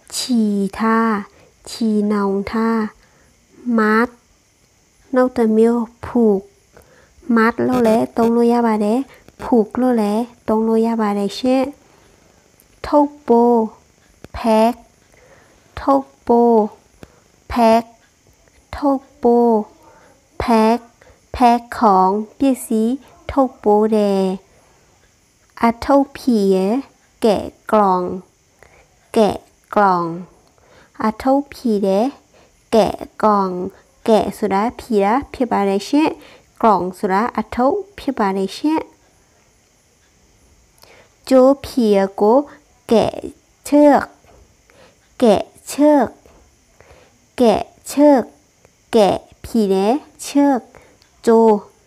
ฉี่ท่าฉี่เนาท่ามัดนอกแต่เมียวผูกมัดโลแลตรงโลยาบาเดผูกโลแลตรงโลยาบาเดเช่ทกโปแพ็กทกโปแพ็กทกโปแพ็กแพ็กของเปียสีทกโปแดอะทกผีแกะกล่องแกะกล่องอะทกผีเดแกะกล่องแกะสุดาผีละเพียบาเดเช่กล่องสุดาอะทกเพียบาเดเช่โจผีโกแกะเชือกแกะเชือกแกะเชือกแกะผีเดเชือกโจ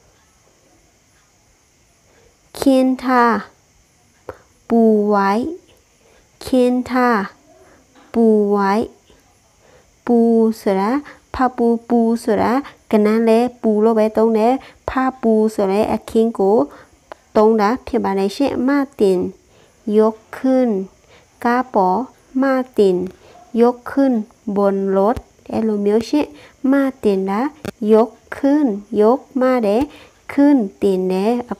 เคียนท่าปูไว้เคียนท่าปูไว้ปูสุดาผ้าปูสุดากันนั่นแหละปูโลไปตรงนี้ผ้าปูสุดาอะเคียงโกตรงนั้นเพียบาในเช่มาตินยกขึ้นกาปอมาตินยกขึ้นบนรถเอโลเมียวเช่มาตินละยกขึ้นยกมาเดขึ้นตินเด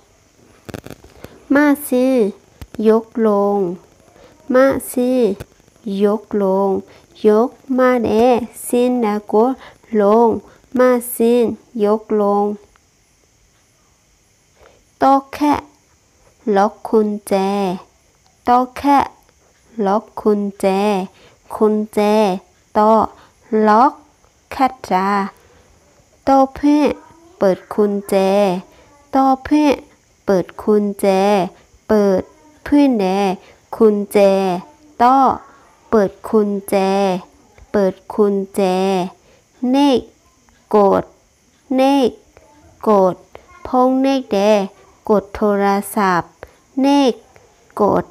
มาซียกลงมาซียกลงยกมาเดซินนะโกลงมาซินยกลงโตแค่ล็อกกุญแจโตแค่ล็อกกุญแจโตล็อกแค่จ้าโตเพ่เปิดกุญแจโตเพ่เปิดกุญแจเปิดเพื่อนแดกุญแจโตเปิดกุญแจเปิดกุญแจเนกกดเนกกดพงเนกแดกดโทรศัพท์เนกกด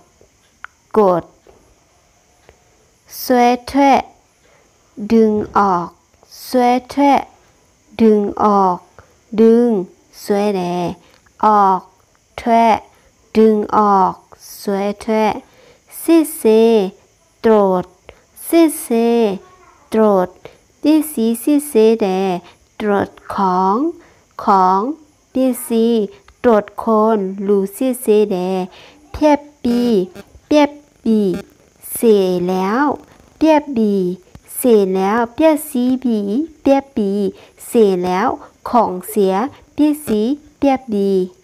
สเวตเตอร์ดึงออกสเวตเตอร์ดึงออกดึงสเวตเตอร์ออกเตอร์ดึงออกสเวตเตอร์ซิเซตรวจซิเซตรวจดิซีซิเซเดตรวจของดิซีตรวจคนลูซิเซเดเพียบปีเปียบปีเสร็จแล้วเปียบปีเสร็จแล้วเปียซีบีเปียบปีเสร็จแล้วของเสียเปียซีเปียบปี